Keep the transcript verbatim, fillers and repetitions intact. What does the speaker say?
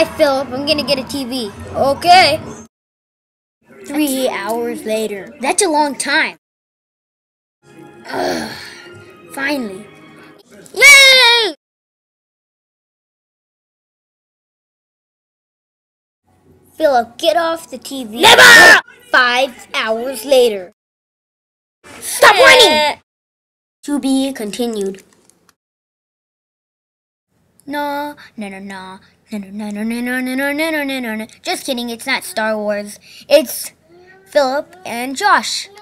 Bye, Philip. I'm gonna get a T V. Okay. Three hours later. That's a long time. Ugh. Finally. Yay! Philip, get off the T V. Never! Five hours later. Stop running! To be continued. No, no, no, no, no, no, no, no, no, no, no, no, no, no, no. Just kidding. It's not Star Wars. It's Philip and Josh.